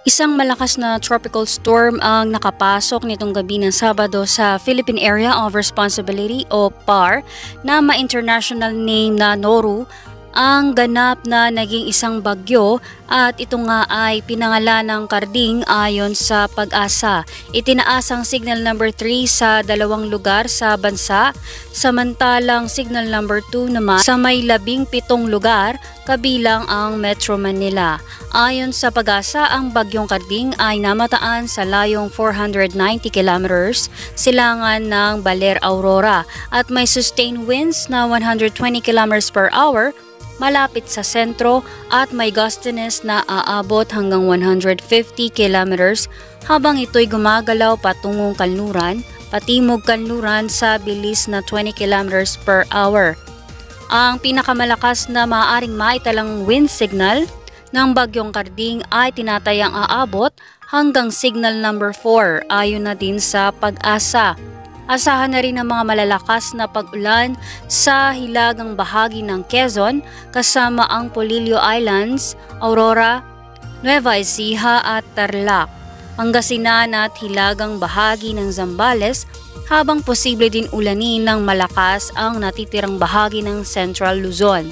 Isang malakas na tropical storm ang nakapasok nitong gabi ng Sabado sa Philippine Area of Responsibility o PAR na ma-international name na Noru. Ang ganap na naging isang bagyo at ito nga ay pinangalan ng Karding ayon sa Pag-asa. Itinaas ang signal number 3 sa 2 lugar sa bansa, samantalang signal number 2 naman sa may 17 lugar kabilang ang Metro Manila. Ayon sa Pag-asa, ang bagyong Karding ay namataan sa layong 490 kilometers silangan ng Baler, Aurora at may sustained winds na 120 kilometers per hour malapit sa sentro at may gustiness na aabot hanggang 150 kilometers habang ito'y gumagalaw patungong kanluran, patimog kanluran sa bilis na 20 kilometers per hour. Ang pinakamalakas na maaaring maitalang wind signal ng bagyong Karding ay tinatayang aabot hanggang signal number 4 ayon na din sa Pag-asa. Asahan na rin ang mga malalakas na pag-ulan sa hilagang bahagi ng Quezon kasama ang Polillo Islands, Aurora, Nueva Ecija at Tarlac, Pangasinan at hilagang bahagi ng Zambales habang posible din ulanin ng malakas ang natitirang bahagi ng Central Luzon.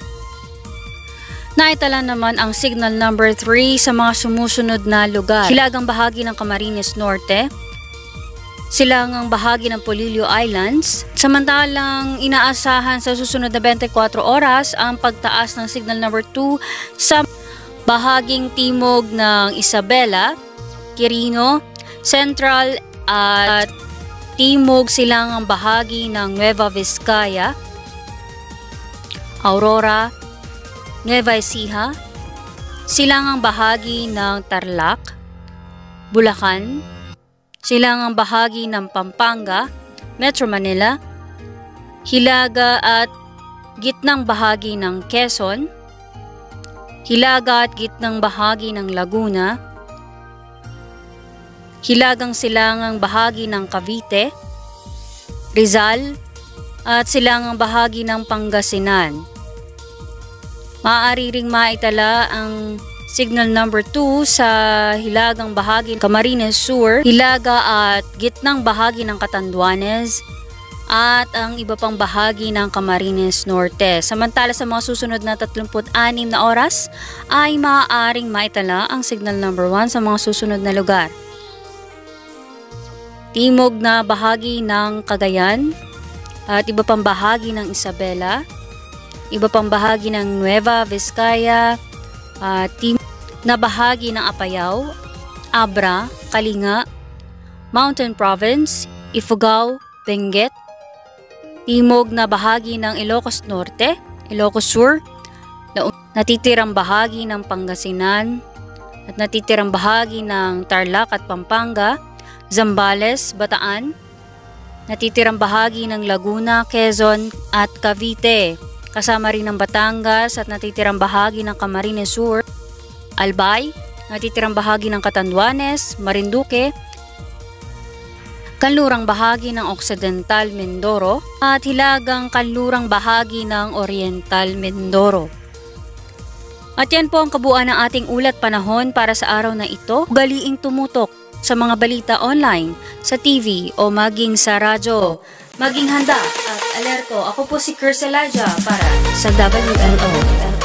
Naitala naman ang signal number 3 sa mga sumusunod na lugar: hilagang bahagi ng Camarines Norte, silangang bahagi ng Polillo Islands. Samantalang inaasahan sa susunod na 24 oras ang pagtaas ng signal number 2 sa bahaging timog ng Isabela, Quirino, Central at timog silangang bahagi ng Nueva Vizcaya, Aurora, Nueva Ecija, silangang bahagi ng Tarlac, Bulacan, silangang bahagi ng Pampanga, Metro Manila, hilaga at gitnang bahagi ng Quezon, hilaga at gitnang bahagi ng Laguna, hilagang silangang bahagi ng Cavite, Rizal, at silangang bahagi ng Pangasinan. Maaari ring maitala ang signal number 2 sa hilagang bahagi ng Camarines Sur, hilaga at gitnang bahagi ng Catanduanes, at ang iba pang bahagi ng Camarines Norte. Samantala sa mga susunod na 36 na oras ay maaaring maitala ang signal number 1 sa mga susunod na lugar: timog na bahagi ng Cagayan at iba pang bahagi ng Isabela, iba pang bahagi ng Nueva Vizcaya, timog na bahagi ng Apayao, Abra, Kalinga, Mountain Province, Ifugao, Benguet, timog na bahagi ng Ilocos Norte, Ilocos Sur, natitirang bahagi ng Pangasinan at natitirang bahagi ng Tarlac at Pampanga, Zambales, Bataan, natitirang bahagi ng Laguna, Quezon at Cavite, kasama rin ng Batangas at natitirang bahagi ng Camarines Sur, Albay, natitirang bahagi ng Catanduanes, Marinduque, kanlurang bahagi ng Occidental Mindoro at hilagang kanlurang bahagi ng Oriental Mindoro. At yan po ang kabuuan ng ating ulat panahon para sa araw na ito. Ugaliing tumutok sa mga balita online, sa TV o maging sa radyo. Maging handa at alerto. Ako po si Curse Elijah para sa WLO.